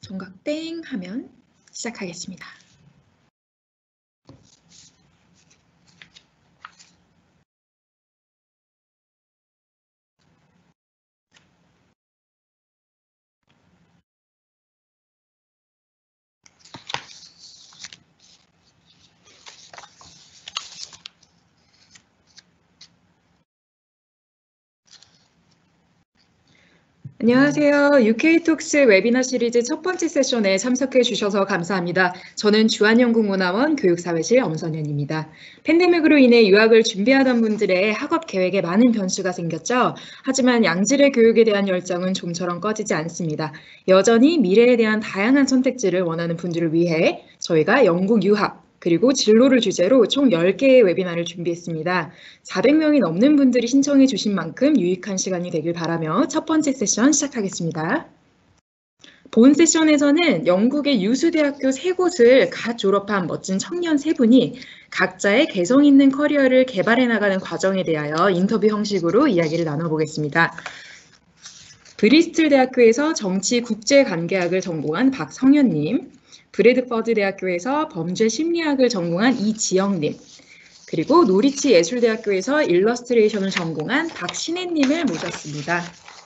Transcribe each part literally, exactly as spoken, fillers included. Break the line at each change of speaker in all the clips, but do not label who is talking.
정각 땡 하면 시작하겠습니다. 안녕하세요. 유케이톡스 웨비너 시리즈 첫 번째 세션에 참석해 주셔서 감사합니다. 저는 주한영국문화원 교육사회실 엄선현입니다. 팬데믹으로 인해 유학을 준비하던 분들의 학업 계획에 많은 변수가 생겼죠. 하지만 양질의 교육에 대한 열정은 좀처럼 꺼지지 않습니다. 여전히 미래에 대한 다양한 선택지를 원하는 분들을 위해 저희가 영국 유학, 그리고 진로를 주제로 총 열 개의 웨비나를 준비했습니다. 사백 명이 넘는 분들이 신청해 주신 만큼 유익한 시간이 되길 바라며 첫 번째 세션 시작하겠습니다. 본 세션에서는 영국의 유수대학교 세 곳을 갓 졸업한 멋진 청년 세 분이 각자의 개성 있는 커리어를 개발해 나가는 과정에 대하여 인터뷰 형식으로 이야기를 나눠보겠습니다. 브리스톨 대학교에서 정치 국제관계학을 전공한 박성현님, 브래드퍼드 대학교에서 범죄 심리학을 전공한 이지영님, 그리고 노리치 예술대학교에서 일러스트레이션을 전공한 박신혜님을 모셨습니다.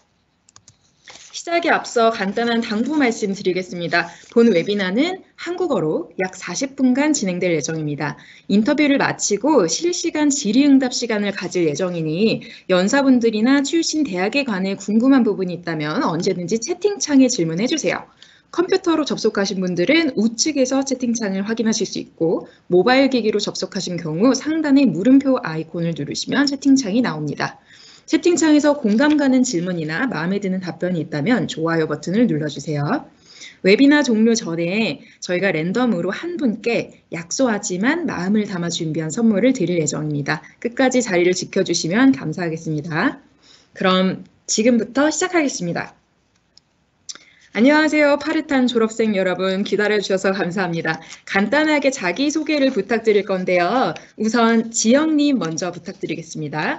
시작에 앞서 간단한 당부 말씀드리겠습니다. 본 웨비나는 한국어로 약 사십 분간 진행될 예정입니다. 인터뷰를 마치고 실시간 질의응답 시간을 가질 예정이니 연사분들이나 출신 대학에 관해 궁금한 부분이 있다면 언제든지 채팅창에 질문해 주세요. 컴퓨터로 접속하신 분들은 우측에서 채팅창을 확인하실 수 있고 모바일 기기로 접속하신 경우 상단의 물음표 아이콘을 누르시면 채팅창이 나옵니다. 채팅창에서 공감 가는 질문이나 마음에 드는 답변이 있다면 좋아요 버튼을 눌러주세요. 웨비나 종료 전에 저희가 랜덤으로 한 분께 약소하지만 마음을 담아 준비한 선물을 드릴 예정입니다. 끝까지 자리를 지켜주시면 감사하겠습니다. 그럼 지금부터 시작하겠습니다. 안녕하세요. 파릇한 졸업생 여러분, 기다려주셔서 감사합니다. 간단하게 자기소개를 부탁드릴 건데요. 우선 지영님 먼저 부탁드리겠습니다.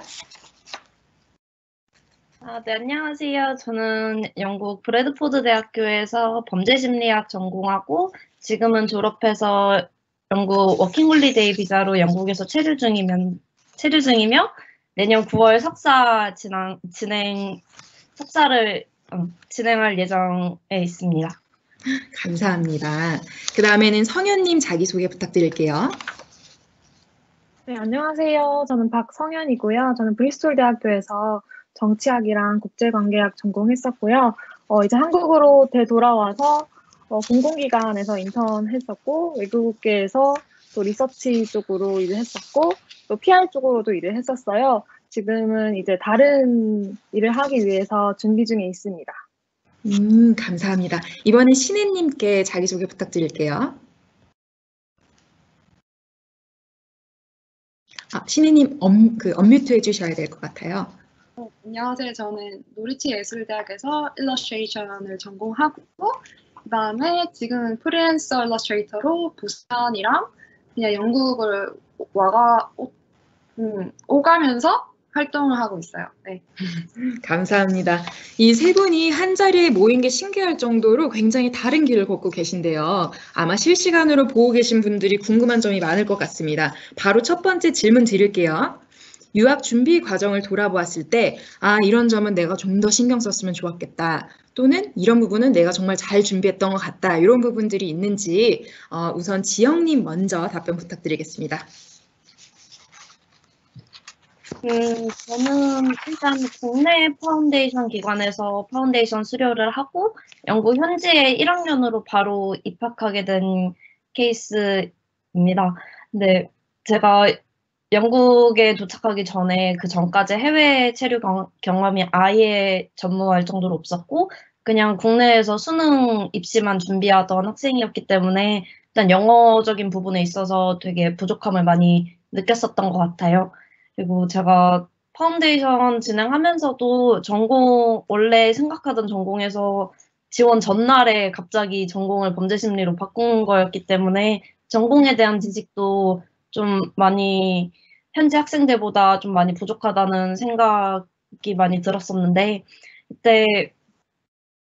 아, 네, 안녕하세요. 저는 영국 브래드포드 대학교에서 범죄심리학 전공하고 지금은 졸업해서 영국 워킹홀리데이 비자로 영국에서 체류 중이면, 체류 중이며 내년 구월 석사 진행, 진행 석사를 어, 진행할 예정에 있습니다.
감사합니다. 그 다음에는 성현님 자기소개 부탁드릴게요.
네, 안녕하세요. 저는 박성현이고요. 저는 브리스톨 대학교에서 정치학이랑 국제관계학 전공했었고요. 어, 이제 한국으로 되돌아와서 어, 공공기관에서 인턴했었고 외국계에서 또 리서치 쪽으로 일을 했었고 또 피알 쪽으로도 일을 했었어요. 지금은 이제 다른 일을 하기 위해서 준비 중에 있습니다.
음, 감사합니다. 이번엔 신혜님께 자기소개 부탁드릴게요. 아, 신혜님 엄, 그 언뮤트 해주셔야 될 것 같아요.
어, 안녕하세요. 저는 노리치 예술대학에서 일러스트레이션을 전공하고 그 다음에 지금은 프리랜서 일러스트레이터로 부산이랑 그냥 영국을 와가 오, 음, 오가면서 활동을 하고 있어요. 네.
감사합니다. 이 세 분이 한 자리에 모인 게 신기할 정도로 굉장히 다른 길을 걷고 계신데요. 아마 실시간으로 보고 계신 분들이 궁금한 점이 많을 것 같습니다. 바로 첫 번째 질문 드릴게요. 유학 준비 과정을 돌아보았을 때, 아, 이런 점은 내가 좀 더 신경 썼으면 좋았겠다. 또는 이런 부분은 내가 정말 잘 준비했던 것 같다. 이런 부분들이 있는지 어, 우선 지영님 먼저 답변 부탁드리겠습니다.
음, 저는 일단 국내 파운데이션 기관에서 파운데이션 수료를 하고 영국 현지에 일 학년으로 바로 입학하게 된 케이스입니다. 근데 제가 영국에 도착하기 전에 그 전까지 해외 체류 경, 경험이 아예 전무할 정도로 없었고 그냥 국내에서 수능 입시만 준비하던 학생이었기 때문에 일단 영어적인 부분에 있어서 되게 부족함을 많이 느꼈었던 것 같아요. 그리고 제가 파운데이션 진행하면서도 전공, 원래 생각하던 전공에서 지원 전날에 갑자기 전공을 범죄심리로 바꾼 거였기 때문에 전공에 대한 지식도 좀 많이 현지 학생들보다 좀 많이 부족하다는 생각이 많이 들었었는데 이때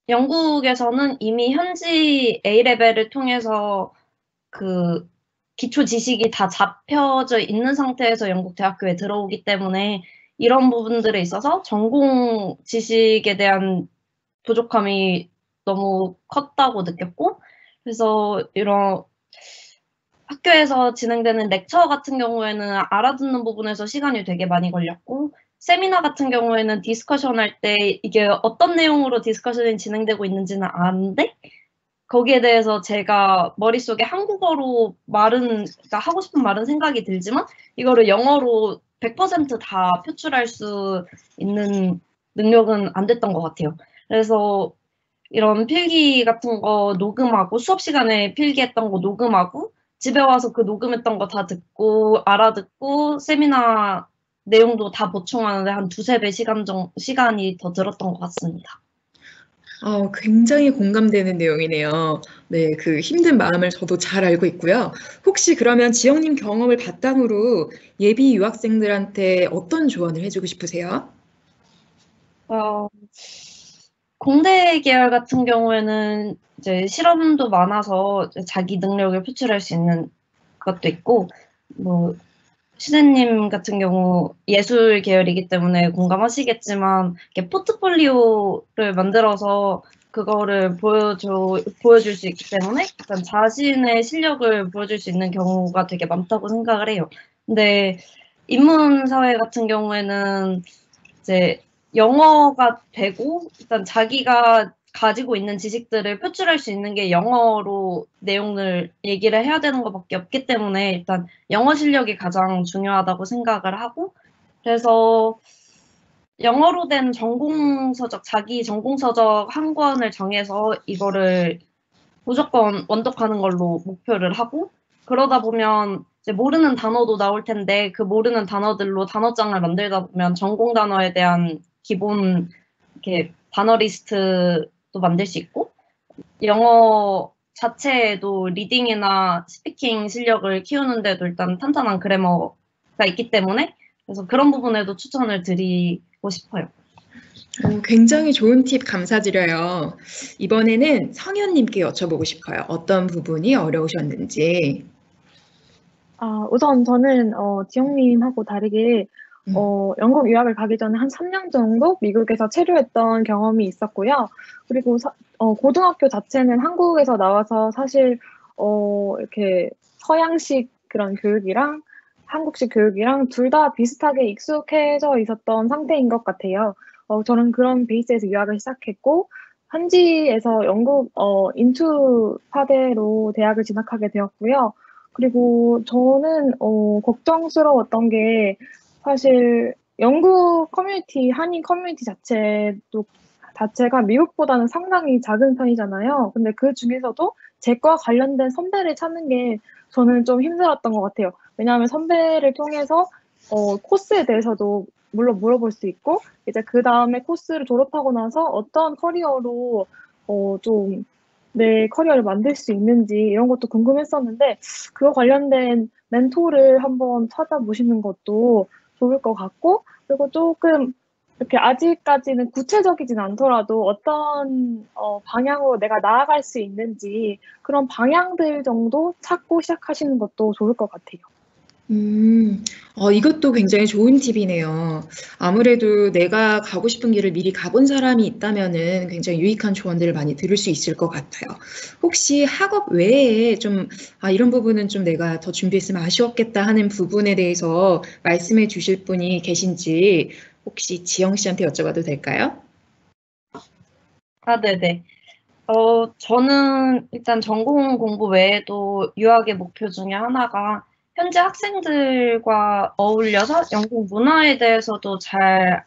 영국에서는 이미 현지 A레벨을 통해서 그 기초 지식이 다 잡혀져 있는 상태에서 영국 대학교에 들어오기 때문에 이런 부분들에 있어서 전공 지식에 대한 부족함이 너무 컸다고 느꼈고, 그래서 이런 학교에서 진행되는 렉처 같은 경우에는 알아듣는 부분에서 시간이 되게 많이 걸렸고, 세미나 같은 경우에는 디스커션 할 때 이게 어떤 내용으로 디스커션이 진행되고 있는지는 아는데 거기에 대해서 제가 머릿속에 한국어로 말은, 그러니까 하고 싶은 말은 생각이 들지만 이거를 영어로 백 퍼센트 다 표출할 수 있는 능력은 안 됐던 것 같아요. 그래서 이런 필기 같은 거 녹음하고, 수업 시간에 필기했던 거 녹음하고 집에 와서 그 녹음했던 거 다 듣고 알아듣고 세미나 내용도 다 보충하는데 한 두세 배 시간 정, 시간이 더 들었던 것 같습니다.
어, 굉장히 공감되는 내용이네요. 네, 그 힘든 마음을 저도 잘 알고 있고요. 혹시 그러면 지영님 경험을 바탕으로 예비 유학생들한테 어떤 조언을 해주고 싶으세요?
어, 공대 계열 같은 경우에는 이제 실험도 많아서 자기 능력을 표출할 수 있는 것도 있고, 뭐 시대님 같은 경우 예술 계열이기 때문에 공감하시겠지만, 이렇게 포트폴리오를 만들어서 그거를 보여줘, 보여줄 수 있기 때문에 일단 자신의 실력을 보여줄 수 있는 경우가 되게 많다고 생각을 해요. 근데 인문사회 같은 경우에는 이제 영어가 되고 일단 자기가 가지고 있는 지식들을 표출할 수 있는 게 영어로 내용을 얘기를 해야 되는 것밖에 없기 때문에 일단 영어 실력이 가장 중요하다고 생각을 하고, 그래서 영어로 된 전공서적, 자기 전공서적 한 권을 정해서 이거를 무조건 원독하는 걸로 목표를 하고, 그러다 보면 이제 모르는 단어도 나올 텐데 그 모르는 단어들로 단어장을 만들다 보면 전공 단어에 대한 기본 이렇게 단어 리스트도 만들 수 있고, 영어 자체에도 리딩이나 스피킹 실력을 키우는데도 일단 탄탄한 그래머가 있기 때문에, 그래서 그런 부분에도 추천을 드리고 싶어요.
어, 굉장히 좋은 팁 감사드려요. 이번에는 성현님께 여쭤보고 싶어요. 어떤 부분이 어려우셨는지.
아, 우선 저는 어, 지영님하고 다르게
음.
어, 영국 유학을 가기 전에 한 삼 년 정도 미국에서 체류했던 경험이 있었고요. 그리고 사- 어, 고등학교 자체는 한국에서 나와서 사실 어, 이렇게 서양식 그런 교육이랑 한국식 교육이랑 둘 다 비슷하게 익숙해져 있었던 상태인 것 같아요. 어, 저는 그런 베이스에서 유학을 시작했고, 현지에서 영국 어, 인투 파대로 대학을 진학하게 되었고요. 그리고 저는 어, 걱정스러웠던 게 사실 영국 커뮤니티, 한인 커뮤니티 자체도 자체가 미국보다는 상당히 작은 편이잖아요. 근데 그 중에서도 제과 관련된 선배를 찾는 게 저는 좀 힘들었던 것 같아요. 왜냐하면 선배를 통해서 어, 코스에 대해서도 물론 물어볼 수 있고, 이제 그 다음에 코스를 졸업하고 나서 어떤 커리어로 어, 좀 내 커리어를 만들 수 있는지 이런 것도 궁금했었는데, 그거 관련된 멘토를 한번 찾아보시는 것도 좋을 것 같고, 그리고 조금 이렇게 아직까지는 구체적이진 않더라도 어떤 어, 방향으로 내가 나아갈 수 있는지 그런 방향들 정도 찾고 시작하시는 것도 좋을 것 같아요.
음, 어, 이것도 굉장히 좋은 팁이네요. 아무래도 내가 가고 싶은 길을 미리 가본 사람이 있다면은 굉장히 유익한 조언들을 많이 들을 수 있을 것 같아요. 혹시 학업 외에 좀, 아, 이런 부분은 좀 내가 더 준비했으면 아쉬웠겠다 하는 부분에 대해서 말씀해 주실 분이 계신지 혹시 지영 씨한테 여쭤봐도 될까요?
아, 네네. 어, 저는 일단 전공 공부 외에도 유학의 목표 중에 하나가 현재 학생들과 어울려서 영국 문화에 대해서도 잘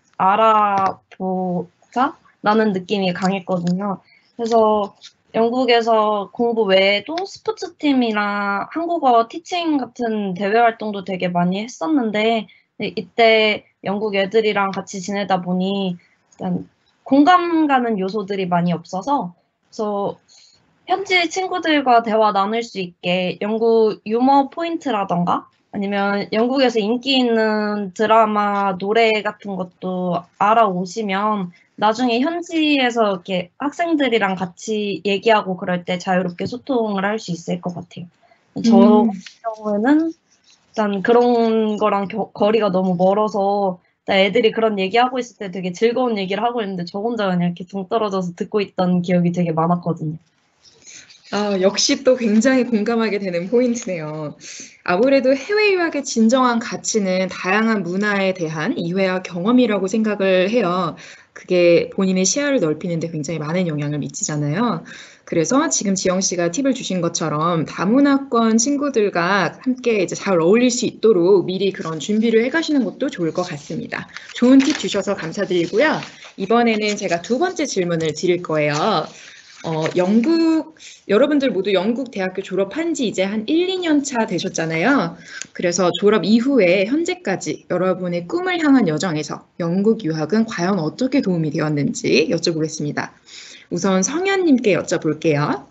알아보자 라는 느낌이 강했거든요. 그래서 영국에서 공부 외에도 스포츠팀이나 한국어 티칭 같은 대외 활동도 되게 많이 했었는데, 이때 영국 애들이랑 같이 지내다 보니 일단 공감 가는 요소들이 많이 없어서, 그래서 현지 친구들과 대화 나눌 수 있게 영국 유머 포인트라던가 아니면 영국에서 인기 있는 드라마, 노래 같은 것도 알아오시면 나중에 현지에서 이렇게 학생들이랑 같이 얘기하고 그럴 때 자유롭게 소통을 할 수 있을 것 같아요. 저
음.
같은 경우에는 일단 그런 거랑 겨, 거리가 너무 멀어서 일단 애들이 그런 얘기하고 있을 때 되게 즐거운 얘기를 하고 있는데 저 혼자 그냥 이렇게 둥 떨어져서 듣고 있던 기억이 되게 많았거든요.
아, 역시 또 굉장히 공감하게 되는 포인트네요. 아무래도 해외 유학의 진정한 가치는 다양한 문화에 대한 이해와 경험이라고 생각을 해요. 그게 본인의 시야를 넓히는 데 굉장히 많은 영향을 미치잖아요. 그래서 지금 지영 씨가 팁을 주신 것처럼 다문화권 친구들과 함께 이제 잘 어울릴 수 있도록 미리 그런 준비를 해 가시는 것도 좋을 것 같습니다. 좋은 팁 주셔서 감사드리고요. 이번에는 제가 두 번째 질문을 드릴 거예요. 어, 영국, 여러분들 모두 영국 대학교 졸업한 지 이제 한 일, 이 년 차 되셨잖아요. 그래서 졸업 이후에 현재까지 여러분의 꿈을 향한 여정에서 영국 유학은 과연 어떻게 도움이 되었는지 여쭤보겠습니다. 우선 성현님께 여쭤볼게요.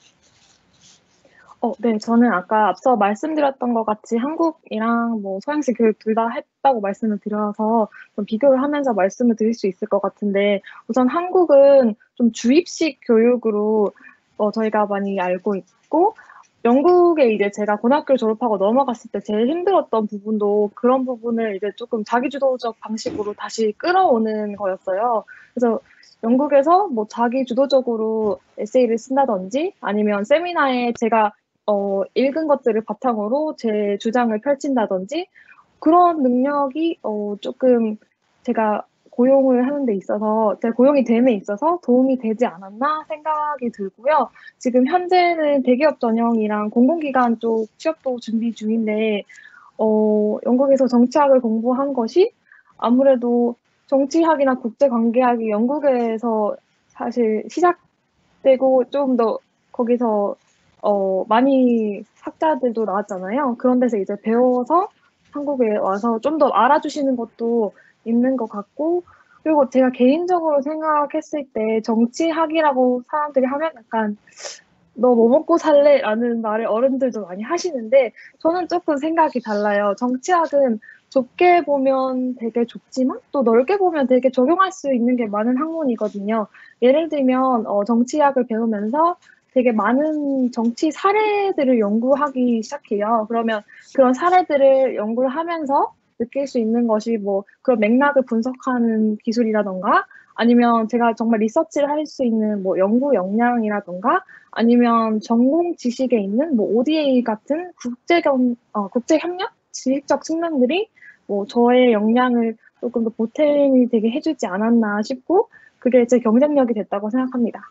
어, 네, 저는 아까 앞서 말씀드렸던 것 같이 한국이랑 뭐 서양식 교육 둘 다 했다고 말씀을 드려서 좀 비교를 하면서 말씀을 드릴 수 있을 것 같은데, 우선 한국은 좀 주입식 교육으로 어, 저희가 많이 알고 있고, 영국에 이제 제가 고등학교를 졸업하고 넘어갔을 때 제일 힘들었던 부분도 그런 부분을 이제 조금 자기주도적 방식으로 다시 끌어오는 거였어요. 그래서 영국에서 뭐 자기주도적으로 에세이를 쓴다든지 아니면 세미나에 제가 어, 읽은 것들을 바탕으로 제 주장을 펼친다든지 그런 능력이 어, 조금 제가 고용을 하는 데 있어서 제가 고용이 됨에 있어서 도움이 되지 않았나 생각이 들고요. 지금 현재는 대기업 전형이랑 공공기관 쪽 취업도 준비 중인데 어, 영국에서 정치학을 공부한 것이 아무래도 정치학이나 국제관계학이 영국에서 사실 시작되고 좀 더 거기서 어, 많이 학자들도 나왔잖아요. 그런 데서 이제 배워서 한국에 와서 좀 더 알아주시는 것도 있는 것 같고, 그리고 제가 개인적으로 생각했을 때 정치학이라고 사람들이 하면 약간 너 뭐 먹고 살래? 라는 말을 어른들도 많이 하시는데 저는 조금 생각이 달라요. 정치학은 좁게 보면 되게 좁지만 또 넓게 보면 되게 적용할 수 있는 게 많은 학문이거든요. 예를 들면 어, 정치학을 배우면서 되게 많은 정치 사례들을 연구하기 시작해요. 그러면 그런 사례들을 연구를 하면서 느낄 수 있는 것이 뭐 그런 맥락을 분석하는 기술이라던가 아니면 제가 정말 리서치를 할 수 있는 뭐 연구 역량이라던가 아니면 전공 지식에 있는 뭐 오디에이 같은 국제 겸, 어, 국제 협력 지식적 측면들이 뭐 저의 역량을 조금 더 보탬이 되게 해주지 않았나 싶고 그게 제 경쟁력이 됐다고 생각합니다.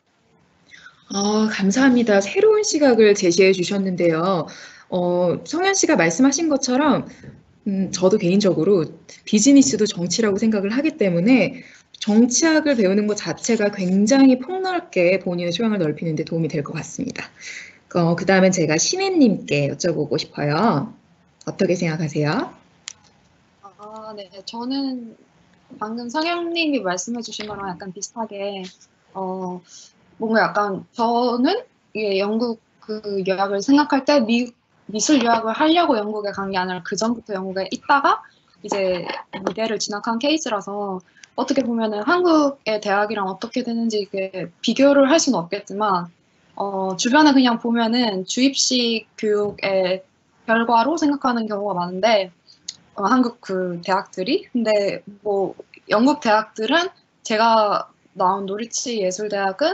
아, 감사합니다. 새로운 시각을 제시해 주셨는데요. 어, 성현 씨가 말씀하신 것처럼 음, 저도 개인적으로 비즈니스도 정치라고 생각을 하기 때문에 정치학을 배우는 것 자체가 굉장히 폭넓게 본인의 소양을 넓히는 데 도움이 될 것 같습니다. 어, 그 다음엔 제가 신혜님께 여쭤보고 싶어요. 어떻게 생각하세요?
아, 네. 저는 방금 성형님이 말씀해 주신 거랑 약간 비슷하게, 어, 뭔가 약간 저는 이게 영국 그 유학을 생각할 때 미, 미술 유학을 하려고 영국에 간 게 아니라 그 전부터 영국에 있다가 이제 미대를 진학한 케이스라서 어떻게 보면은 한국의 대학이랑 어떻게 되는지 이게 비교를 할 수는 없겠지만 어, 주변에 그냥 보면은 주입식 교육의 결과로 생각하는 경우가 많은데 어, 한국 그 대학들이 근데 뭐 영국 대학들은 제가 나온 노리치 예술대학은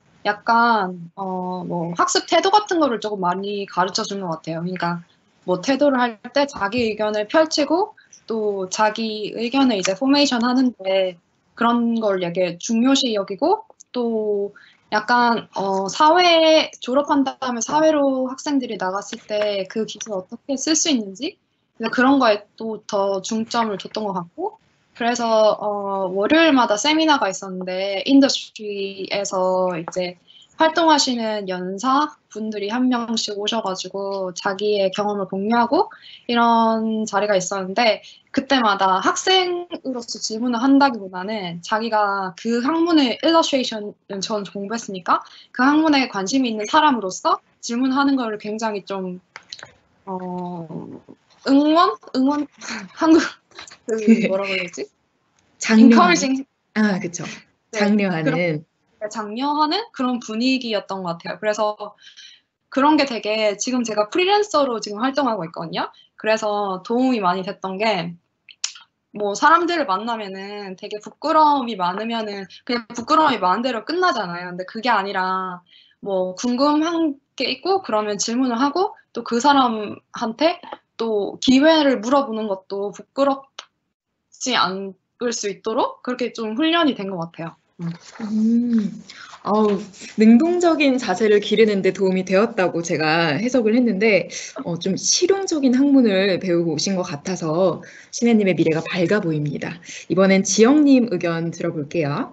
약간 어 뭐 학습 태도 같은 거를 조금 많이 가르쳐 주는 것 같아요. 그러니까 뭐 태도를 할 때 자기 의견을 펼치고 또 자기 의견을 이제 포메이션 하는데 그런 걸 되게 중요시 여기고 또 약간 어 사회 졸업한 다음에 사회로 학생들이 나갔을 때 그 기술을 어떻게 쓸 수 있는지 그런 거에 또 더 중점을 줬던 것 같고 그래서 어 월요일마다 세미나가 있었는데 인더스트리에서 이제 활동하시는 연사 분들이 한 명씩 오셔가지고 자기의 경험을 공유하고 이런 자리가 있었는데 그때마다 학생으로서 질문을 한다기보다는 자기가 그 학문의 일러스트레이션을 전 공부했으니까 그 학문에 관심이 있는 사람으로서 질문하는 거를 굉장히 좀 어, 응원? 응원? 한국 그 뭐라고 해야 되지?
장려.
encouraging
아, 그쵸. 장려하는.
장려하는 그런 분위기였던 것 같아요. 그래서 그런 게 되게 지금 제가 프리랜서로 지금 활동하고 있거든요. 그래서 도움이 많이 됐던 게 뭐 사람들을 만나면은 되게 부끄러움이 많으면은 그냥 부끄러움이 많은 대로 끝나잖아요. 근데 그게 아니라 뭐 궁금한 게 있고 그러면 질문을 하고 또 그 사람한테 또 기회를 물어보는 것도 부끄럽지 않을 수 있도록 그렇게 좀 훈련이 된 것 같아요. 음.
음, 아우, 능동적인 자세를 기르는 데 도움이 되었다고 제가 해석을 했는데 어, 좀 실용적인 학문을 배우고 오신 것 같아서 신혜님의 미래가 밝아 보입니다. 이번엔 지영님 의견 들어볼게요.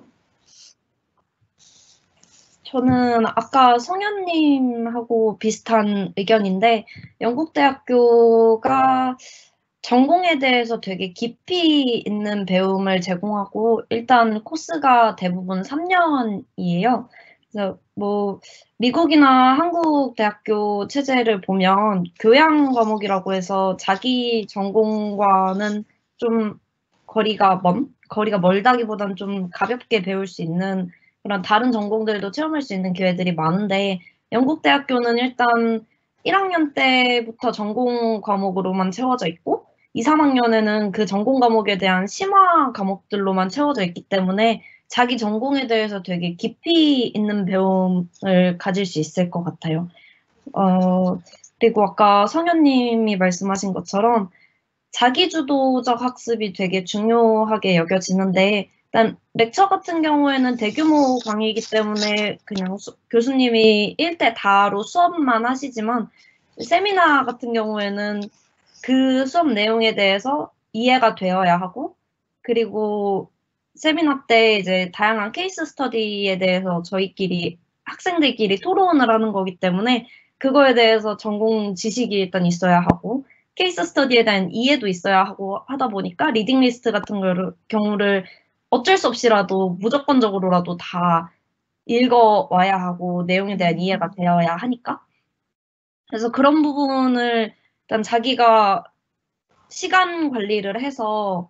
저는 아까 성현님하고 비슷한 의견인데 영국 대학교가 전공에 대해서 되게 깊이 있는 배움을 제공하고 일단 코스가 대부분 삼 년이에요. 그래서 뭐 미국이나 한국 대학교 체제를 보면 교양 과목이라고 해서 자기 전공과는 좀 거리가 먼, 거리가 멀다기보다는 좀 가볍게 배울 수 있는 그런 다른 전공들도 체험할 수 있는 기회들이 많은데 영국 대학교는 일단 일 학년 때부터 전공 과목으로만 채워져 있고 이, 삼 학년에는 그 전공 과목에 대한 심화 과목들로만 채워져 있기 때문에 자기 전공에 대해서 되게 깊이 있는 배움을 가질 수 있을 것 같아요. 어, 그리고 아까 성현님이 말씀하신 것처럼 자기주도적 학습이 되게 중요하게 여겨지는데 일단 렉처 같은 경우에는 대규모 강의이기 때문에 그냥 수, 교수님이 일 대 다로 수업만 하시지만 세미나 같은 경우에는 그 수업 내용에 대해서 이해가 되어야 하고 그리고 세미나 때 이제 다양한 케이스 스터디에 대해서 저희끼리 학생들끼리 토론을 하는 거기 때문에 그거에 대해서 전공 지식이 일단 있어야 하고 케이스 스터디에 대한 이해도 있어야 하고 하다 보니까 리딩 리스트 같은 거를, 경우를 어쩔 수 없이라도 무조건적으로라도 다 읽어와야 하고 내용에 대한 이해가 되어야 하니까 그래서 그런 부분을 일단 자기가 시간 관리를 해서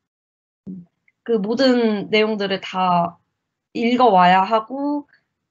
그 모든 내용들을 다 읽어와야 하고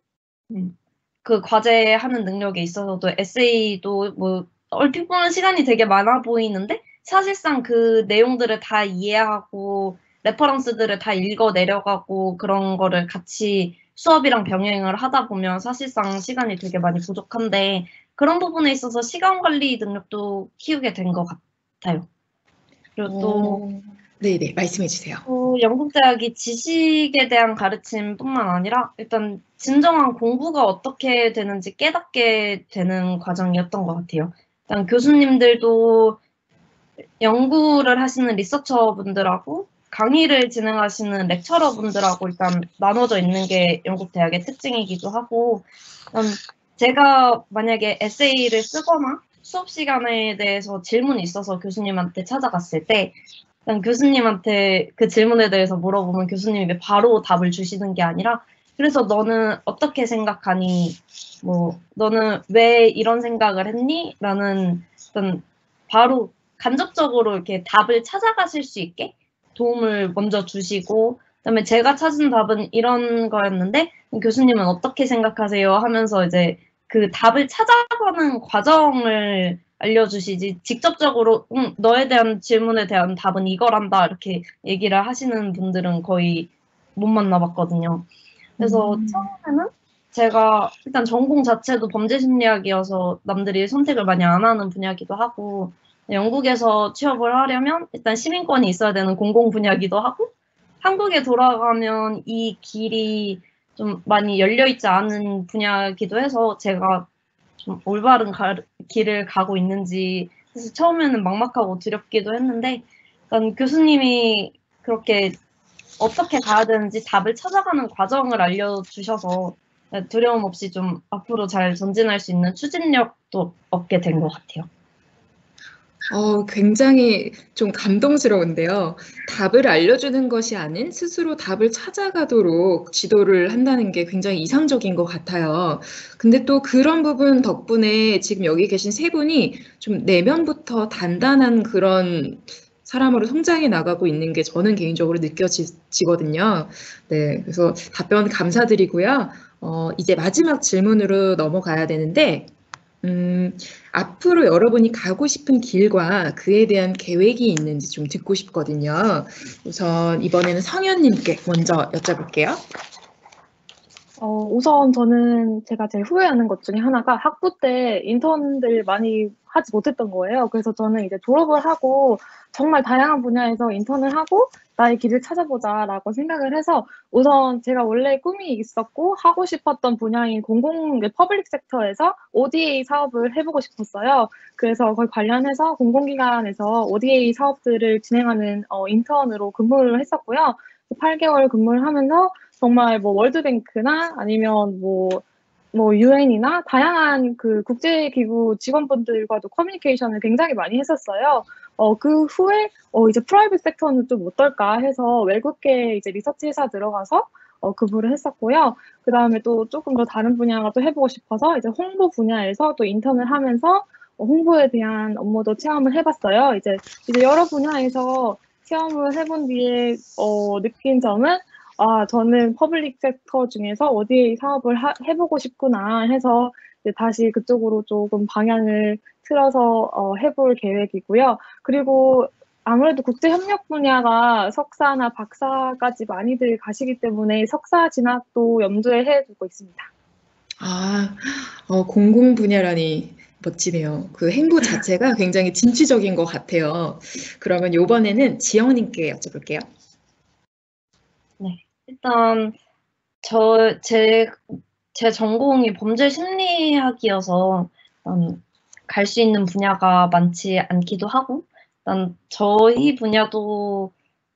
그 과제하는 능력에 있어서도 에세이도 뭐 얼핏 보면 시간이 되게 많아 보이는데 사실상 그 내용들을 다 이해하고 레퍼런스들을 다 읽어 내려가고 그런 거를 같이 수업이랑 병행을 하다 보면 사실상 시간이 되게 많이 부족한데 그런 부분에 있어서 시간 관리 능력도 키우게 된 것 같아요. 그리고 또
어, 네네, 말씀해 주세요.
또 영국 대학이 지식에 대한 가르침뿐만 아니라 일단 진정한 공부가 어떻게 되는지 깨닫게 되는 과정이었던 것 같아요. 일단 교수님들도 연구를 하시는 리서처 분들하고 강의를 진행하시는 렉처러 분들하고 일단 나눠져 있는 게 영국 대학의 특징이기도 하고 음, 제가 만약에 에세이를 쓰거나 수업 시간에 대해서 질문이 있어서 교수님한테 찾아갔을 때 일단 교수님한테 그 질문에 대해서 물어보면 교수님이 바로 답을 주시는 게 아니라 그래서 너는 어떻게 생각하니? 뭐 너는 왜 이런 생각을 했니? 라는 어떤 바로 간접적으로 이렇게 답을 찾아가실 수 있게 도움을 먼저 주시고 그다음에 제가 찾은 답은 이런 거였는데 교수님은 어떻게 생각하세요? 하면서 이제 그 답을 찾아가는 과정을 알려주시지 직접적으로 응, 너에 대한 질문에 대한 답은 이거란다 이렇게 얘기를 하시는 분들은 거의 못 만나봤거든요. 그래서
음.
처음에는 제가 일단 전공 자체도 범죄심리학이어서 남들이 선택을 많이 안 하는 분야기도 하고 영국에서 취업을 하려면 일단 시민권이 있어야 되는 공공 분야기도 하고 한국에 돌아가면 이 길이 좀 많이 열려있지 않은 분야기도 해서 제가 좀 올바른 가, 길을 가고 있는지 사실 처음에는 막막하고 두렵기도 했는데 일단 교수님이 그렇게 어떻게 가야 되는지 답을 찾아가는 과정을 알려주셔서 두려움 없이 좀 앞으로 잘 전진할 수 있는 추진력도 얻게 된 것 같아요.
어, 굉장히 좀 감동스러운데요. 답을 알려주는 것이 아닌 스스로 답을 찾아가도록 지도를 한다는 게 굉장히 이상적인 것 같아요. 근데 또 그런 부분 덕분에 지금 여기 계신 세 분이 좀 내면부터 단단한 그런 사람으로 성장해 나가고 있는 게 저는 개인적으로 느껴지거든요. 네, 그래서 답변 감사드리고요. 어, 이제 마지막 질문으로 넘어가야 되는데, 음, 앞으로 여러분이 가고 싶은 길과 그에 대한 계획이 있는지 좀 듣고 싶거든요. 우선 이번에는 성현님께 먼저 여쭤볼게요.
어, 우선 저는 제가 제일 후회하는 것 중에 하나가 학부 때 인턴들 많이 하지 못했던 거예요. 그래서 저는 이제 졸업을 하고 정말 다양한 분야에서 인턴을 하고 나의 길을 찾아보자라고 생각을 해서 우선 제가 원래 꿈이 있었고 하고 싶었던 분야인 공공, 퍼블릭 섹터에서 오디에이 사업을 해보고 싶었어요. 그래서 그걸 관련해서 공공기관에서 오디에이 사업들을 진행하는 어, 인턴으로 근무를 했었고요. 팔 개월 근무를 하면서 정말 뭐 월드뱅크나 아니면 뭐, 뭐 유엔이나 다양한 그 국제기구 직원분들과도 커뮤니케이션을 굉장히 많이 했었어요. 어, 그 후에 어, 이제 프라이빗 섹터는 좀 어떨까 해서 외국계 이제 리서치 회사 들어가서 어, 근무를 했었고요. 그 다음에 또 조금 더 다른 분야가 또 해보고 싶어서 이제 홍보 분야에서 또 인턴을 하면서 어, 홍보에 대한 업무도 체험을 해봤어요. 이제, 이제 여러 분야에서 체험을 해본 뒤에 어, 느낀 점은 아, 저는 퍼블릭 섹터 중에서 오디에이 사업을 하, 해보고 싶구나 해서 이제 다시 그쪽으로 조금 방향을 틀어서 어, 해볼 계획이고요. 그리고 아무래도 국제협력 분야가 석사나 박사까지 많이들 가시기 때문에 석사 진학도 염두에 해두고 있습니다.
아, 어, 공공 분야라니 멋지네요. 그 행보 자체가 굉장히 진취적인 것 같아요. 그러면 이번에는 지영님께 여쭤볼게요.
네, 일단 저, 제, 제 전공이 범죄 심리학이어서 갈 수 있는 분야가 많지 않기도 하고, 일단 저희 분야도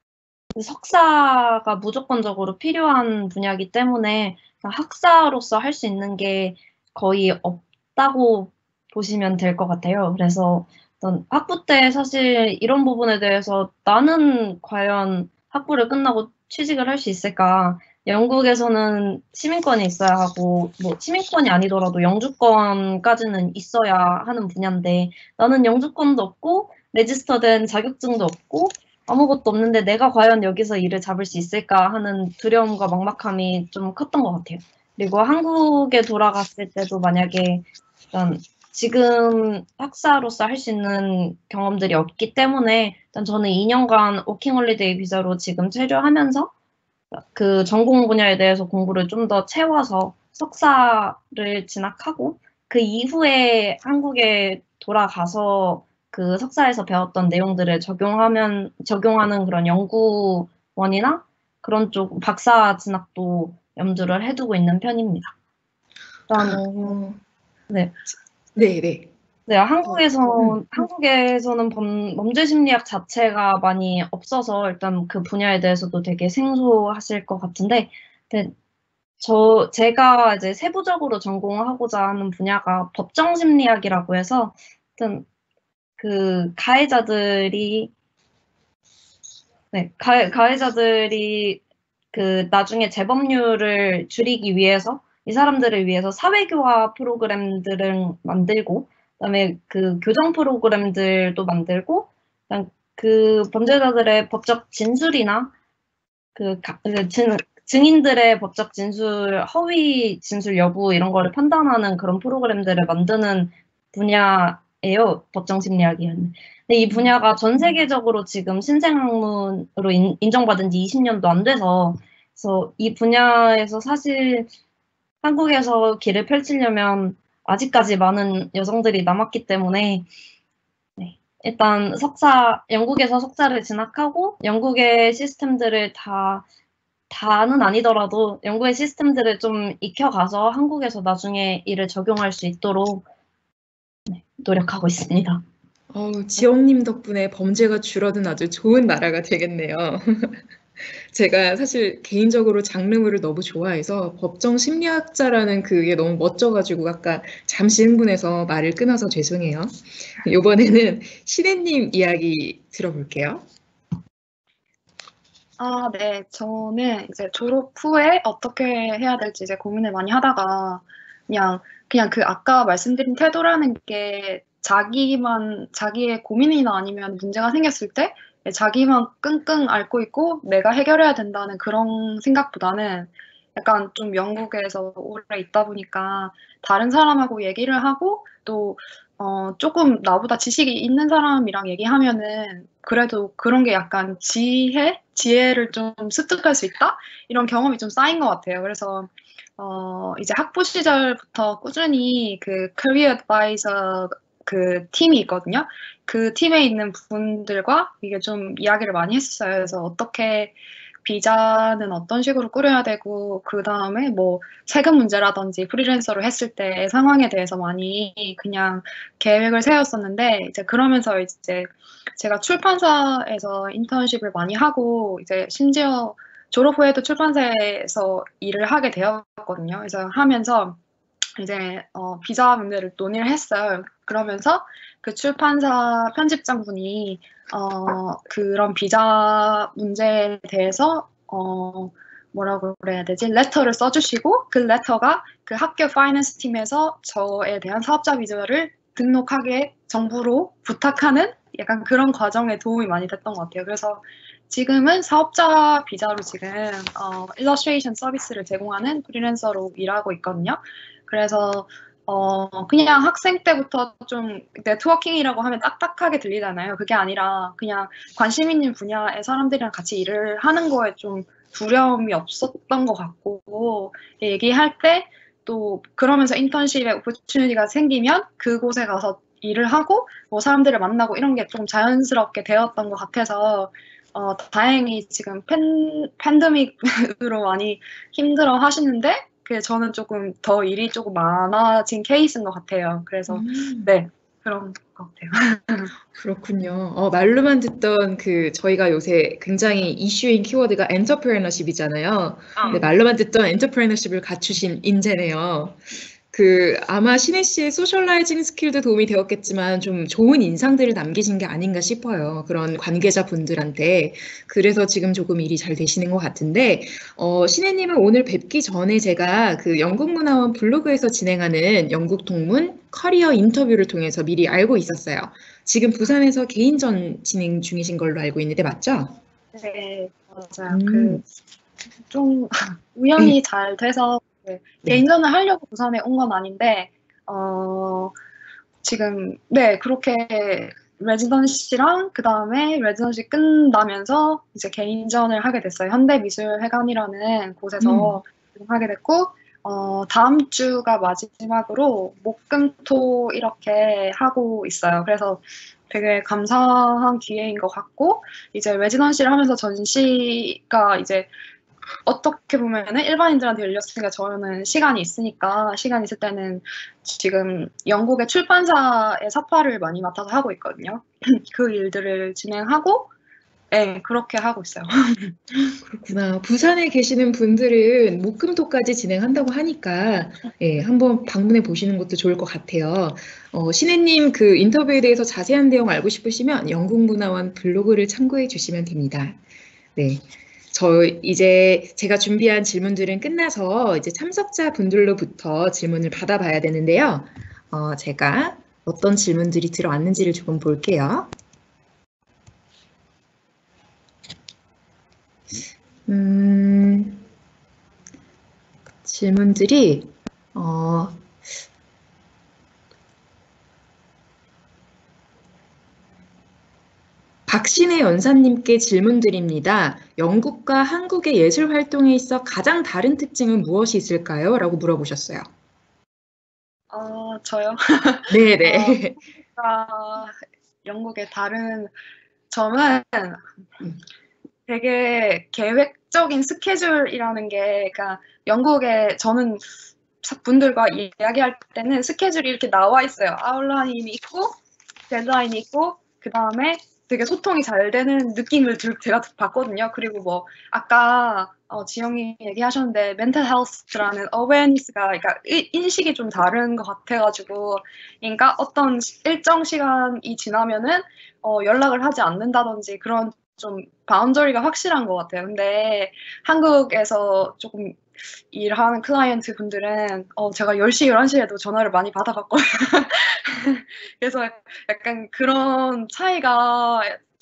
석사가 무조건적으로 필요한 분야이기 때문에 학사로서 할 수 있는 게 거의 없다고 보시면 될 것 같아요. 그래서 학부 때 사실 이런 부분에 대해서 나는 과연 학부를 끝나고 취직을 할 수 있을까? 영국에서는 시민권이 있어야 하고, 뭐 시민권이 아니더라도 영주권까지는 있어야 하는 분야인데 나는 영주권도 없고 레지스터된 자격증도 없고 아무것도 없는데 내가 과연 여기서 일을 잡을 수 있을까 하는 두려움과 막막함이 좀 컸던 것 같아요. 그리고 한국에 돌아갔을 때도 만약에 일단 지금 학사로서 할 수 있는 경험들이 없기 때문에 일단 저는 이 년간 워킹홀리데이 비자로 지금 체류하면서 그 전공 분야에 대해서 공부를 좀 더 채워서 석사를 진학하고 그 이후에 한국에 돌아가서 그 석사에서 배웠던 내용들을 적용하면 적용하는 그런 연구원이나 그런 쪽 박사 진학도 염두를 해두고 있는 편입니다. 일단
어,
네.
네, 네.
네, 한국에서,
음.
한국에서는 범, 범죄 심리학 자체가 많이 없어서 일단 그 분야에 대해서도 되게 생소하실 것 같은데, 근데 저, 제가 이제 세부적으로 전공하고자 하는 분야가 법정 심리학이라고 해서, 일단 그 가해자들이, 네, 가해, 가해자들이 그 나중에 재범률을 줄이기 위해서 이 사람들을 위해서 사회교화 프로그램들을 만들고 그다음에 그 교정 프로그램들도 만들고 그다음 그 범죄자들의 법적 진술이나 그, 가, 그 증, 증인들의 법적 진술, 허위 진술 여부 이런 거를 판단하는 그런 프로그램들을 만드는 분야예요. 법정 심리학이. 근데 이 분야가 전 세계적으로 지금 신생학문으로 인, 인정받은 지 이십 년도 안 돼서 그래서 이 분야에서 사실 한국에서 길을 펼치려면 아직까지 많은 여성들이 남았기 때문에 네, 일단 석사, 영국에서 석사를 진학하고 영국의 시스템들을 다 다는 아니더라도 영국의 시스템들을 좀 익혀가서 한국에서 나중에 이를 적용할 수 있도록 네, 노력하고 있습니다.
어우, 지영님 덕분에 범죄가 줄어든 아주 좋은 나라가 되겠네요. 제가 사실 개인적으로 장르물을 너무 좋아해서 법정 심리학자라는 그게 너무 멋져가지고 아까 잠시 흥분해서 말을 끊어서 죄송해요. 이번에는 신혜님 이야기 들어볼게요.
아, 네. 저는 이제 졸업 후에 어떻게 해야 될지 이제 고민을 많이 하다가 그냥 그냥 그 아까 말씀드린 태도라는 게 자기만 자기의 고민이나 아니면 문제가 생겼을 때 자기만 끙끙 앓고 있고 내가 해결해야 된다는 그런 생각보다는 약간 좀 영국에서 오래 있다 보니까 다른 사람하고 얘기를 하고 또 어, 조금 나보다 지식이 있는 사람이랑 얘기하면은 그래도 그런 게 약간 지혜? 지혜를 좀 습득할 수 있다? 이런 경험이 좀 쌓인 것 같아요. 그래서 어, 이제 학부 시절부터 꾸준히 그 Career Advisor 그 팀이 있거든요. 그 팀에 있는 분들과 이게 좀 이야기를 많이 했었어요. 그래서 어떻게 비자는 어떤 식으로 꾸려야 되고, 그 다음에 뭐 세금 문제라든지 프리랜서로 했을 때의 상황에 대해서 많이 그냥 계획을 세웠었는데, 이제 그러면서 이제 제가 출판사에서 인턴십을 많이 하고, 이제 심지어 졸업 후에도 출판사에서 일을 하게 되었거든요. 그래서 하면서 이제 어, 비자 문제를 논의를 했어요. 그러면서 그 출판사 편집장분이 어, 그런 비자 문제에 대해서 어, 뭐라고 그래야 되지? 레터를 써주시고 그 레터가 그 학교 파이낸스 팀에서 저에 대한 사업자 비자를 등록하게 정부로 부탁하는 약간 그런 과정에 도움이 많이 됐던 것 같아요. 그래서 지금은 사업자 비자로 지금 어, 일러스트레이션 서비스를 제공하는 프리랜서로 일하고 있거든요. 그래서 어, 그냥 학생 때부터 좀 네트워킹이라고 하면 딱딱하게 들리잖아요. 그게 아니라 그냥 관심 있는 분야의 사람들이랑 같이 일을 하는 거에 좀 두려움이 없었던 것 같고, 얘기할 때 또 그러면서 인턴십에 오퍼튜니티가 생기면 그곳에 가서 일을 하고 뭐 사람들을 만나고 이런 게 좀 자연스럽게 되었던 것 같아서 어, 다행히 지금 팬, 팬데믹으로 많이 힘들어 하시는데 그 저는 조금 더 일이 조금 많아진 케이스인 것 같아요. 그래서
음.
네 그런 것 같아요.
그렇군요. 어, 말로만 듣던 그 저희가 요새 굉장히 이슈인 키워드가 엔터프레너십이잖아요. 근데 말로만 듣던 엔터프레너십을 갖추신 인재네요. 그 아마 신혜 씨의 소셜라이징 스킬도 도움이 되었겠지만 좀 좋은 인상들을 남기신 게 아닌가 싶어요. 그런 관계자분들한테. 그래서 지금 조금 일이 잘 되시는 것 같은데 어, 신혜님은 오늘 뵙기 전에 제가 그 영국문화원 블로그에서 진행하는 영국 동문 커리어 인터뷰를 통해서 미리 알고 있었어요. 지금 부산에서 개인전 진행 중이신 걸로 알고 있는데 맞죠?
네 맞아요.
음.
그 좀 우연히 잘 돼서 네,
네.
개인전을 하려고 부산에 온 건 아닌데 어, 지금 네 그렇게 레지던시랑 그 다음에 레지던시 끝나면서 이제 개인전을 하게 됐어요. 현대미술회관이라는 곳에서 하게 됐고 어, 다음 주가 마지막으로 목금토 이렇게 하고 있어요. 그래서 되게 감사한 기회인 것 같고 이제 레지던시를 하면서 전시가 이제 어떻게 보면은 일반인들한테 열렸으니까 저는 시간이 있으니까 시간 있을 때는 지금 영국의 출판사의 사파를 많이 맡아서 하고 있거든요. 그 일들을 진행하고 네, 그렇게 하고 있어요.
그렇구나. 부산에 계시는 분들은 목금토까지 진행한다고 하니까 예, 한번 방문해 보시는 것도 좋을 것 같아요. 어, 신혜님 그 인터뷰에 대해서 자세한 내용 알고 싶으시면 영국문화원 블로그를 참고해 주시면 됩니다. 네. 저 이제 제가 준비한 질문들은 끝나서 이제 참석자 분들로부터 질문을 받아봐야 되는데요. 어, 제가 어떤 질문들이 들어왔는지를 조금 볼게요. 음, 질문들이 어, 박신혜 연사님께 질문드립니다. 영국과 한국의 예술 활동에 있어 가장 다른 특징은 무엇이 있을까요? 라고 물어보셨어요.
어, 저요?
네네.
어, 영국의 다른 점은 되게 계획적인 스케줄이라는 게, 그러니까 영국에 저는 분들과 이야기할 때는 스케줄이 이렇게 나와 있어요. 아웃라인이 있고, 데드라인이 있고, 그 다음에 되게 소통이 잘 되는 느낌을 제가 받거든요. 그리고 뭐, 아까 어, 지영이 얘기하셨는데, 멘탈 헬스라는 어웨어니스가, 그러니까 인식이 좀 다른 것 같아가지고, 그러니까 어떤 일정 시간이 지나면은 어, 연락을 하지 않는다든지 그런 좀 바운더리가 확실한 것 같아요. 근데 한국에서 조금 일하는 클라이언트 분들은 어, 제가 열 시, 열한 시에도 전화를 많이 받아봤거든요. 그래서 약간 그런 차이가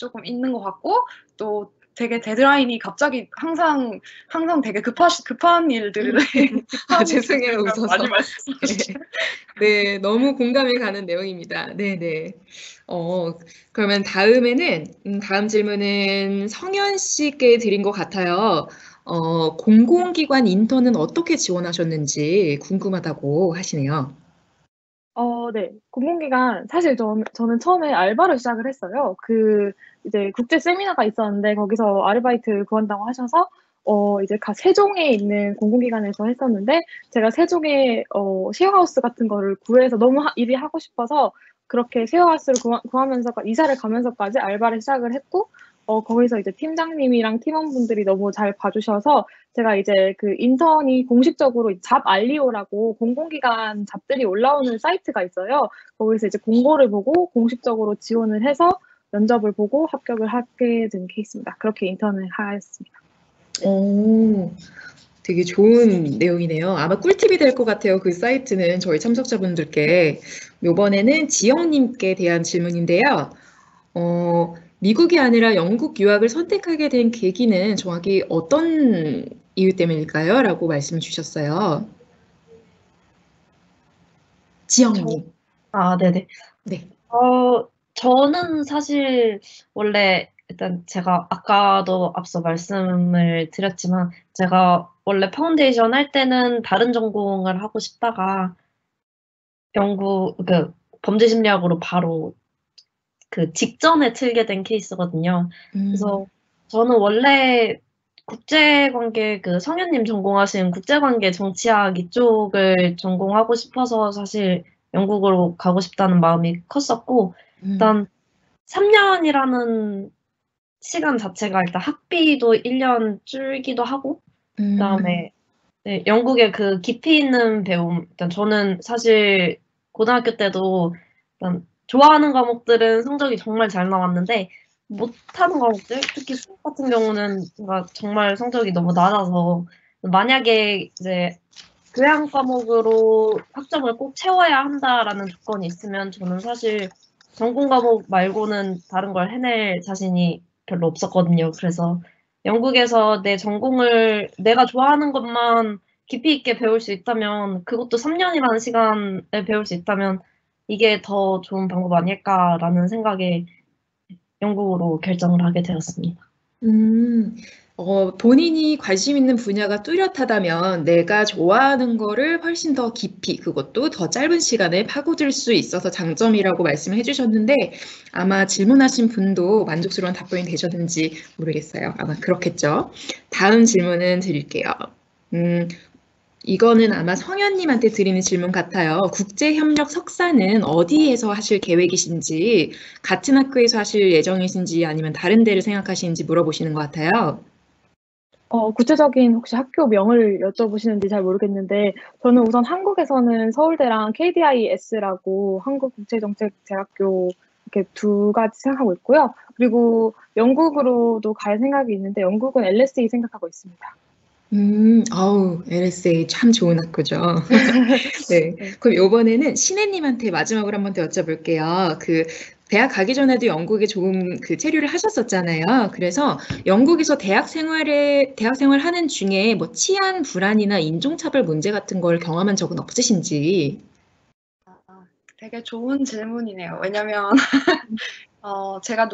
조금 있는 것 같고 또 되게 데드라인이 갑자기 항상 항상 되게 급하 급한 일들을
아, 죄송해요,
일들을
웃어서.
많이 말씀하시죠.
네, 너무 공감이 가는 내용입니다. 네, 네. 어, 그러면 다음에는 음, 다음 질문은 성현 씨께 드린 것 같아요. 어, 공공기관 인턴은 어떻게 지원하셨는지 궁금하다고 하시네요.
어, 네. 공공기관, 사실 저, 저는 처음에 알바로 시작을 했어요. 그, 이제 국제 세미나가 있었는데, 거기서 아르바이트 구한다고 하셔서, 어, 이제 가 세종에 있는 공공기관에서 했었는데, 제가 세종에, 어, 쉐어하우스 같은 거를 구해서 너무 하, 일이 하고 싶어서, 그렇게 쉐어하우스를 구하, 구하면서, 이사를 가면서까지 알바를 시작을 했고, 어, 거기서 이제 팀장님이랑 팀원분들이 너무 잘 봐주셔서, 제가 이제 그 인턴이 공식적으로 잡 알리오라고 공공기관 잡들이 올라오는 사이트가 있어요. 거기서 이제 공고를 보고 공식적으로 지원을 해서 면접을 보고 합격을 하게 된 케이스입니다. 그렇게 인턴을 하였습니다.
오, 되게 좋은 내용이네요. 아마 꿀팁이 될 것 같아요. 그 사이트는 저희 참석자분들께. 이번에는 지영님께 대한 질문인데요. 어, 미국이 아니라 영국 유학을 선택하게 된 계기는 정확히 어떤 이유 때문일까요? 라고 말씀 주셨어요. 지영님.
아, 네네.
네.
어, 저는 사실 원래 일단 제가 아까도 앞서 말씀을 드렸지만 제가 원래 파운데이션 할 때는 다른 전공을 하고 싶다가 연구, 그 범죄심리학으로 바로 그 직전에 틀게 된 케이스거든요.
음,
그래서 저는 원래 국제관계, 그 성현님 전공하신 국제관계 정치학 이쪽을 전공하고 싶어서 사실 영국으로 가고 싶다는 마음이 컸었고,
음,
일단 삼 년이라는 시간 자체가 일단 학비도 일 년 줄기도 하고,
음,
그다음에 네, 영국의 그 깊이 있는 배움, 일단 저는 사실 고등학교 때도 일단 좋아하는 과목들은 성적이 정말 잘 나왔는데 못하는 과목들, 특히 수학 같은 경우는 뭔가 정말 성적이 너무 낮아서 만약에 이제 교양 과목으로 학점을 꼭 채워야 한다라는 조건이 있으면 저는 사실 전공 과목 말고는 다른 걸 해낼 자신이 별로 없었거든요. 그래서 영국에서 내 전공을 내가 좋아하는 것만 깊이 있게 배울 수 있다면 그것도 삼 년이라는 시간에 배울 수 있다면 이게 더 좋은 방법 아닐까라는 생각에 영국으로 결정을 하게 되었습니다.
음, 어, 본인이 관심 있는 분야가 뚜렷하다면 내가 좋아하는 거를 훨씬 더 깊이, 그것도 더 짧은 시간에 파고들 수 있어서 장점이라고 말씀을 해주셨는데 아마 질문하신 분도 만족스러운 답변이 되셨는지 모르겠어요. 아마 그렇겠죠. 다음 질문은 드릴게요. 음, 이거는 아마 성현님한테 드리는 질문 같아요. 국제협력 석사는 어디에서 하실 계획이신지, 같은 학교에서 하실 예정이신지 아니면 다른 데를 생각하시는지 물어보시는 것 같아요.
어, 구체적인 혹시 학교 명을 여쭤보시는지 잘 모르겠는데, 저는 우선 한국에서는 서울대랑 케이디아이에스라고 한국국제정책대학교 이렇게 두 가지 생각하고 있고요. 그리고 영국으로도 갈 생각이 있는데, 영국은 엘에스이 생각하고 있습니다.
음, 아우, 엘에스에이 참 좋은 학교죠. 네. 그럼 이번에는 신혜님한테 마지막으로 한 번 더 여쭤볼게요. 그, 대학 가기 전에도 영국에 조금 그 체류를 하셨었잖아요. 그래서 영국에서 대학 생활에, 대학 생활 하는 중에 뭐 치안 불안이나 인종차별 문제 같은 걸 경험한 적은 없으신지.
되게 좋은 질문이네요. 왜냐면 어, 제가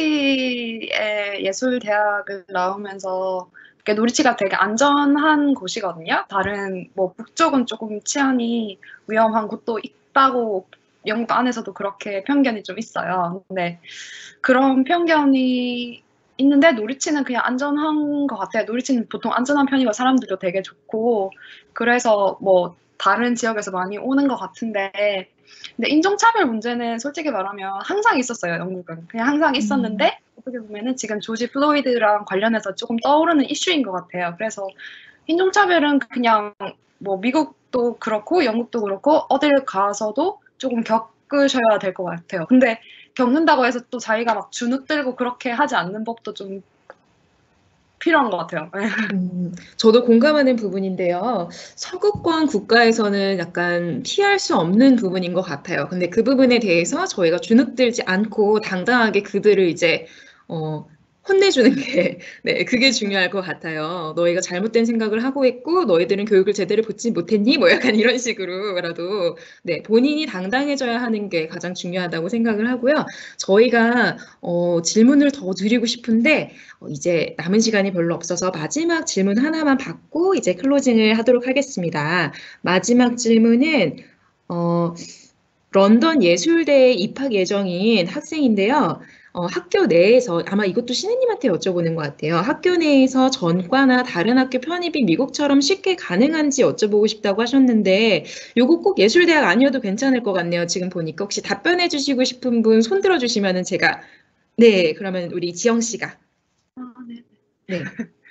노리치의 예술대학을 나오면서 이렇게 노리치가 되게 안전한 곳이거든요. 다른 뭐 북쪽은 조금 치안이 위험한 곳도 있다고 영국 안에서도 그렇게 편견이 좀 있어요. 근데 그런 편견이 있는데 노리치는 그냥 안전한 것 같아요. 노리치는 보통 안전한 편이고 사람들도 되게 좋고 그래서 뭐 다른 지역에서 많이 오는 것 같은데 근데 인종차별 문제는 솔직히 말하면 항상 있었어요, 영국은. 그냥 항상 있었는데 음. 어떻게 보면은 지금 조지 플로이드랑 관련해서 조금 떠오르는 이슈인 것 같아요. 그래서 인종차별은 그냥 뭐 미국도 그렇고 영국도 그렇고 어딜 가서도 조금 겪으셔야 될 것 같아요. 근데 겪는다고 해서 또 자기가 막 주눅 들고 그렇게 하지 않는 법도 좀 필요한 것 같아요.
음, 저도 공감하는 부분인데요. 서구권 국가에서는 약간 피할 수 없는 부분인 것 같아요. 근데 그 부분에 대해서 저희가 주눅들지 않고 당당하게 그들을 이제 어, 혼내주는 게, 네, 그게 중요할 것 같아요. 너희가 잘못된 생각을 하고 있고, 너희들은 교육을 제대로 받지 못했니? 뭐 약간 이런 식으로라도, 네, 본인이 당당해져야 하는 게 가장 중요하다고 생각을 하고요. 저희가, 어, 질문을 더 드리고 싶은데, 어, 이제 남은 시간이 별로 없어서 마지막 질문 하나만 받고, 이제 클로징을 하도록 하겠습니다. 마지막 질문은, 어, 런던 예술대에 입학 예정인 학생인데요. 어, 학교 내에서 아마 이것도 신혜님한테 여쭤보는 것 같아요. 학교 내에서 전과나 다른 학교 편입이 미국처럼 쉽게 가능한지 여쭤보고 싶다고 하셨는데 요거 꼭 예술대학 아니어도 괜찮을 것 같네요. 지금 보니까 혹시 답변해 주시고 싶은 분 손 들어 주시면은 제가 네, 그러면 우리 지영 씨가
아, 네.
네.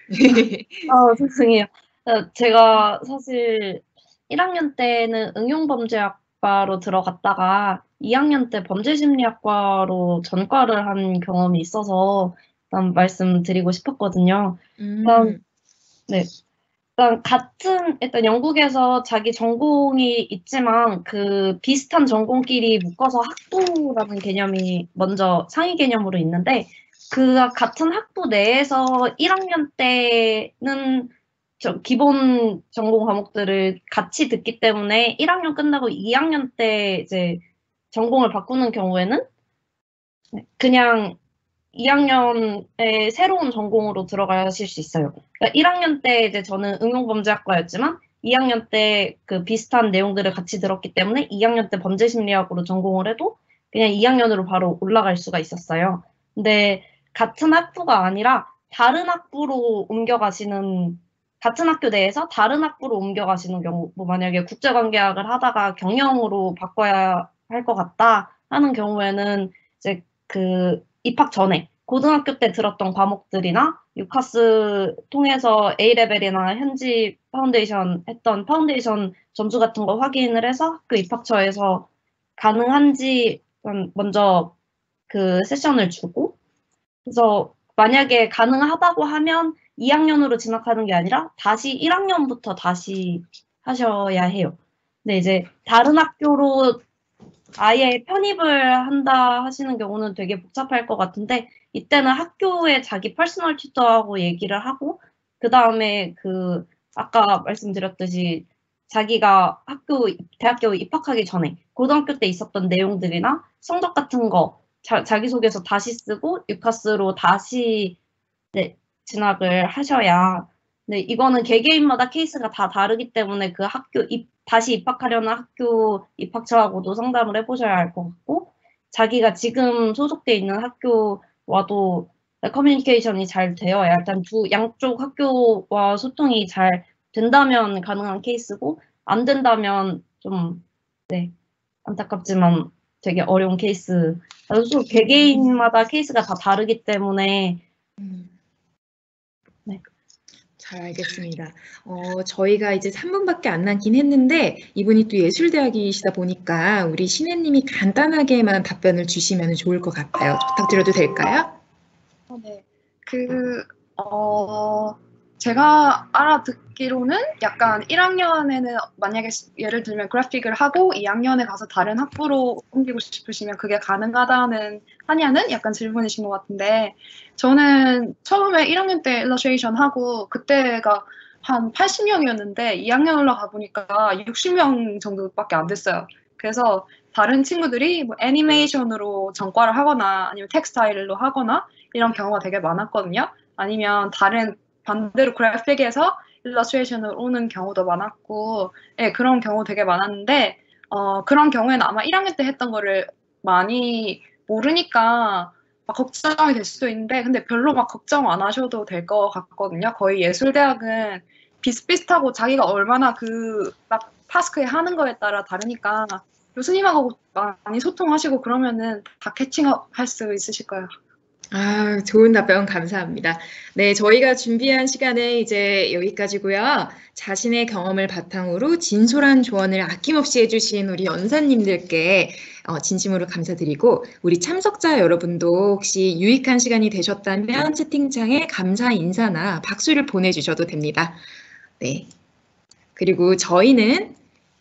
아, 죄송해요. 어, 제가 사실 일 학년 때는 응용범죄학과로 들어갔다가 이 학년 때 범죄심리학과로 전과를 한 경험이 있어서 일단 말씀드리고 싶었거든요. 일단,
음,
네. 일단 같은, 일단 영국에서 자기 전공이 있지만 그 비슷한 전공끼리 묶어서 학부라는 개념이 먼저 상위 개념으로 있는데 그 같은 학부 내에서 일 학년 때는 저 기본 전공 과목들을 같이 듣기 때문에 일 학년 끝나고 이 학년 때 이제 전공을 바꾸는 경우에는 그냥 이 학년에 새로운 전공으로 들어가실 수 있어요. 그러니까 일 학년 때 이제 저는 응용범죄학과였지만 이 학년 때 그 비슷한 내용들을 같이 들었기 때문에 이 학년 때 범죄심리학으로 전공을 해도 그냥 이 학년으로 바로 올라갈 수가 있었어요. 근데 같은 학부가 아니라 다른 학부로 옮겨가시는 같은 학교 내에서 다른 학부로 옮겨가시는 경우, 뭐 만약에 국제관계학을 하다가 경영으로 바꿔야 할 것 같다 하는 경우에는 이제 그 입학 전에 고등학교 때 들었던 과목들이나 유카스 통해서 A레벨이나 현지 파운데이션 했던 파운데이션 점수 같은 거 확인을 해서 학교 입학처에서 가능한지 먼저 그 세션을 주고 그래서 만약에 가능하다고 하면 이 학년으로 진학하는 게 아니라 다시 일 학년부터 다시 하셔야 해요. 근데 이제 다른 학교로 아예 편입을 한다 하시는 경우는 되게 복잡할 것 같은데 이때는 학교에 자기 퍼스널 튜터하고 얘기를 하고 그 다음에 그 아까 말씀드렸듯이 자기가 학교 대학교 입학하기 전에 고등학교 때 있었던 내용들이나 성적 같은 거 자, 자기소개서 다시 쓰고 유카스로 다시 네, 진학을 하셔야 네, 이거는 개개인마다 케이스가 다 다르기 때문에 그 학교 입, 다시 입학하려는 학교 입학처하고도 상담을 해보셔야 할 것 같고, 자기가 지금 소속돼 있는 학교와도 커뮤니케이션이 잘 되어야 일단 두 양쪽 학교와 소통이 잘 된다면 가능한 케이스고, 안 된다면 좀, 네, 안타깝지만 되게 어려운 케이스. 그래서 개개인마다 케이스가 다 다르기 때문에, 네.
잘 알겠습니다. 어, 저희가 이제 삼 분밖에 안 남긴 했는데 이분이 또 예술대학이시다 보니까 우리 신혜님이 간단하게만 답변을 주시면 좋을 것 같아요. 부탁드려도 될까요?
어, 네. 그, 어, 제가 알아듣기로는 약간 일 학년에는 만약에 예를 들면 그래픽을 하고 이 학년에 가서 다른 학부로 옮기고 싶으시면 그게 가능하다는 하냐는 약간 질문이신 것 같은데 저는 처음에 일 학년 때 일러스트레이션 하고 그때가 한 팔십 명이었는데 이 학년 올라가 보니까 육십 명 정도밖에 안 됐어요. 그래서 다른 친구들이 뭐 애니메이션으로 전과를 하거나 아니면 텍스타일로 하거나 이런 경우가 되게 많았거든요. 아니면 다른 반대로 그래픽에서 일러스트레이션으로 오는 경우도 많았고, 네, 그런 경우 되게 많았는데, 어, 그런 경우에는 아마 일 학년 때 했던 거를 많이 모르니까 막 걱정이 될 수도 있는데, 근데 별로 막 걱정 안 하셔도 될 것 같거든요. 거의 예술대학은 비슷비슷하고 자기가 얼마나 그 막 타스크에 하는 거에 따라 다르니까 교수님하고 많이 소통하시고 그러면은 다 캐칭할 수 있으실 거예요.
아, 좋은 답변 감사합니다. 네, 저희가 준비한 시간은 이제 여기까지고요. 자신의 경험을 바탕으로 진솔한 조언을 아낌없이 해주신 우리 연사님들께 어, 진심으로 감사드리고 우리 참석자 여러분도 혹시 유익한 시간이 되셨다면 채팅창에 감사 인사나 박수를 보내주셔도 됩니다. 네. 그리고 저희는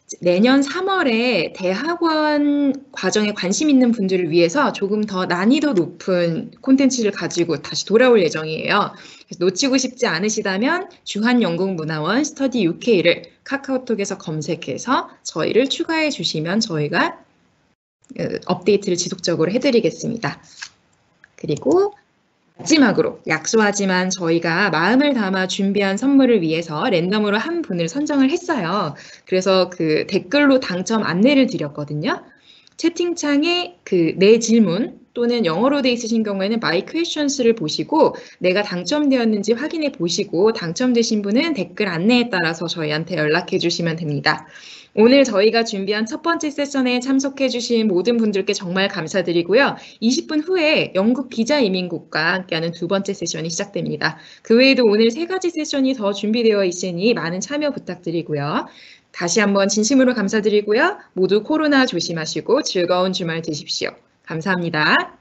내년 삼월에 대학원 과정에 관심 있는 분들을 위해서 조금 더 난이도 높은 콘텐츠를 가지고 다시 돌아올 예정이에요. 그래서 놓치고 싶지 않으시다면 주한영국문화원 스터디 유케이를 카카오톡에서 검색해서 저희를 추가해 주시면 저희가 업데이트를 지속적으로 해드리겠습니다. 그리고 마지막으로 약소하지만 저희가 마음을 담아 준비한 선물을 위해서 랜덤으로 한 분을 선정을 했어요. 그래서 그 댓글로 당첨 안내를 드렸거든요. 채팅창에 그 내 질문 또는 영어로 돼 있으신 경우에는 My Questions를 보시고 내가 당첨되었는지 확인해 보시고 당첨되신 분은 댓글 안내에 따라서 저희한테 연락해 주시면 됩니다. 오늘 저희가 준비한 첫 번째 세션에 참석해 주신 모든 분들께 정말 감사드리고요. 이십 분 후에 영국 비자이민국과 함께하는 두 번째 세션이 시작됩니다. 그 외에도 오늘 세 가지 세션이 더 준비되어 있으니 많은 참여 부탁드리고요. 다시 한번 진심으로 감사드리고요. 모두 코로나 조심하시고 즐거운 주말 되십시오. 감사합니다.